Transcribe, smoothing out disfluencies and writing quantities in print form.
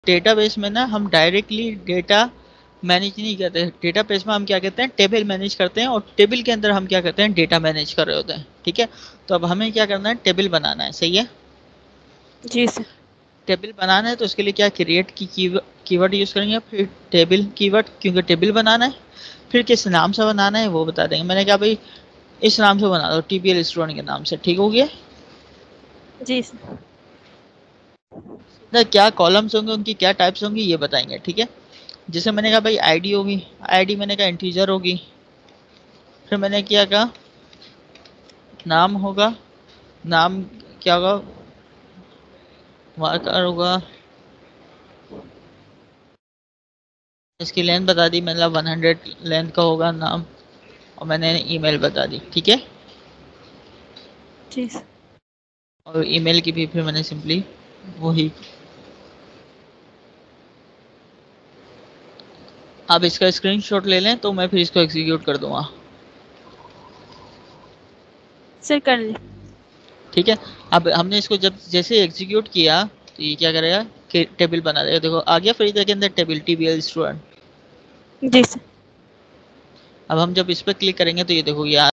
Database में ना हम डायरेक्टली डेटा मैनेज नहीं करते। डेटाबेस में हम क्या करते हैं, टेबल मैनेज करते हैं, और टेबल के अंदर हम क्या करते हैं, डेटा मैनेज कर रहे होते हैं। ठीक है, तो अब हमें क्या करना है, टेबल बनाना है। सही है, जी सर। टेबल बनाना है तो उसके लिए क्या, क्रिएट की कीवर्ड यूज़ करेंगे, फिर टेबल कीवर्ड, क्योंकि टेबल बनाना है। फिर किस नाम से बनाना है वो बता देंगे। मैंने कहा भाई इस नाम से बना दो, टीबीएल स्टूडेंट के नाम से। ठीक हो गया जी सर। ना, क्या कॉलम्स होंगे, उनकी क्या टाइप्स होंगी ये बताएंगे। ठीक है, जैसे मैंने कहा भाई आईडी होगी, आईडी मैंने कहा इंटीजर होगी। फिर मैंने क्या कहा, नाम होगा, नाम क्या होगा, मार्कर होगा। इसकी लेंथ बता दी, मतलब 100 लेंथ का होगा नाम, और मैंने ईमेल बता दी। ठीक है, जी सर। और ईमेल की भी फिर मैंने सिंपली वही। आप इसका स्क्रीनशॉट ले लें तो मैं फिर इसको एग्जीक्यूट कर दूंगा। सर कर ली। ठीक है, अब हमने इसको जब जैसे एग्जीक्यूट किया तो ये क्या करेगा कि टेबल बना देगा। देखो आ गया फ्रीजर के अंदर टेबल, टीबीएल स्टूडेंट। जी सर। अब हम जब इस पर क्लिक करेंगे तो ये देखो ये